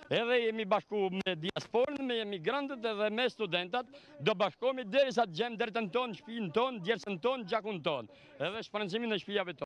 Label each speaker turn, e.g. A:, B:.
A: Edhe jemi bashku me diasporën, me emigrantët edhe me studentat, do bashkohemi derisa të gjem dertën tonë, shtëpinë tonë, djersën tonë, gjakun tonë, edhe shpërndazimin e shtëpive tonë.